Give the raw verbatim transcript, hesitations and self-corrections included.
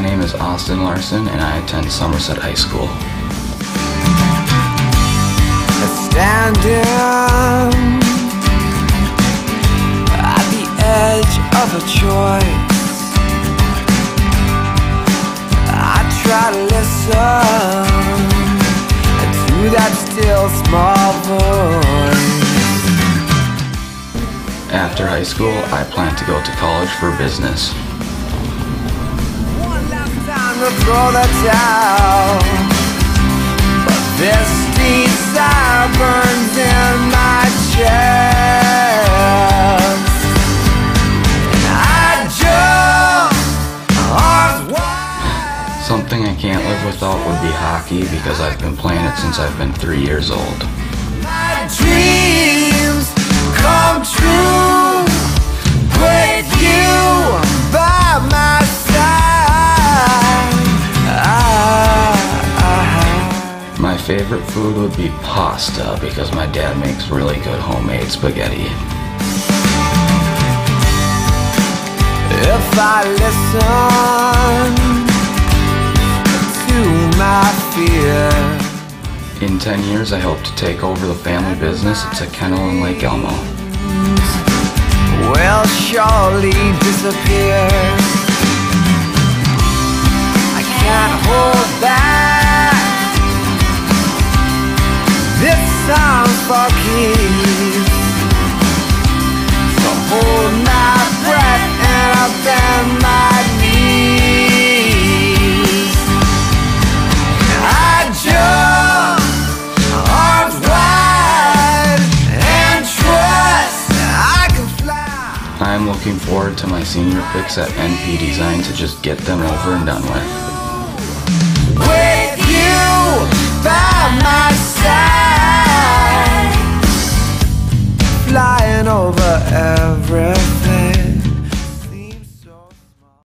name is Austin Larson and I attend Somerset High School. Standing at the edge of a choice, I try to listen to that still small voice. After high school, I plan to go to college for business. One last time to throw the towel, but this desire burns in my chest. I jump arms wide. Something I can't live without would be hockey because I've been playing it since I've been three years old. My dreams come true with you by my side. I, My favorite food would be pasta because my dad makes really good homemade spaghetti. If I listen to my fear, In ten years, I hope to take over the family business. It's a kennel in Lake Elmo. will surely disappear. I can't hold back. This sounds for keeps. So hold my breath and I bend my knees. I jump arms wide and trust I can fly. I'm looking forward to my senior picks at N P Design to just get them over and done with. With you by my side, flying over everything.